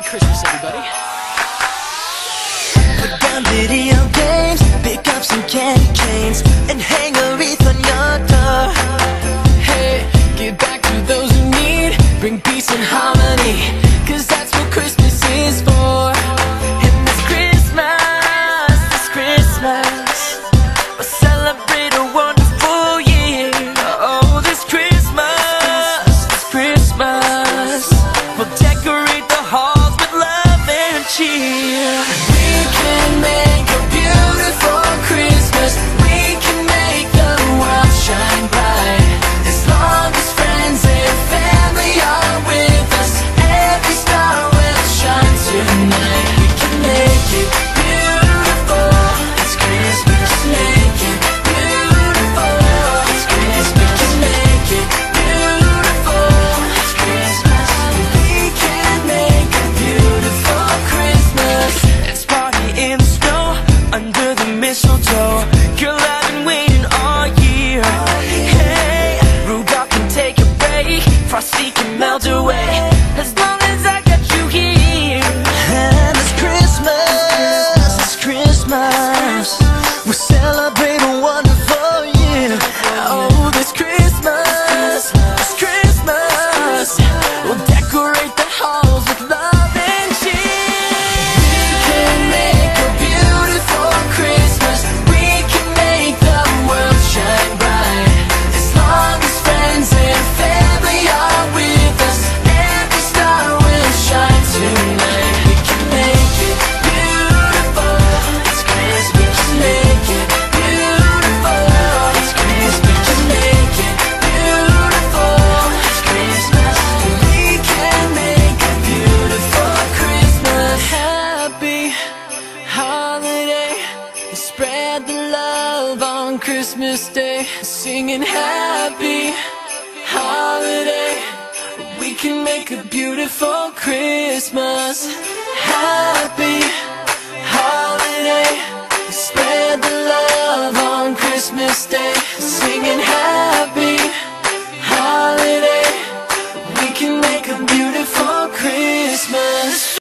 Christmas, everybody. Put down video games, pick up some candy canes, and hang a wreath on your door. Hey, give back to those who need, bring peace and harmony, 'cause that's what Christmas is for. And this Christmas, we'll celebrate a wonderful year. Oh, this Christmas, we'll decorate the halls with love and cheer. We can make a beautiful Christmas. We can make the world shine bright. As long as friends and family are with us, every star will shine tonight. We can make it beautiful. It's Christmas. Make it beautiful. It's Christmas. We can make it beautiful. It's Christmas. We can make a beautiful Christmas. Let's party in the snow, under the mistletoe. Girl, I've been waiting all year. Hey, Rudolph can take a break, Frosty can melt away, as long as I got you here. And it's Christmas, we celebrate a wonderful year. Oh, this Christmas, we'll decorate the halls with love and cheer. We can make a beautiful Christmas. We can make the world shine bright. As long as friends and family are with us, every star will shine tonight. We can make it beautiful. It's Christmas. Make it beautiful. It's Christmas. Make it beautiful. It's Christmas. We can make a beautiful Christmas. Happy holiday. Spread the love on Christmas Day. Singing happy holiday. We can make a beautiful Christmas. Happy holiday. Spread the love on Christmas Day. Singing happy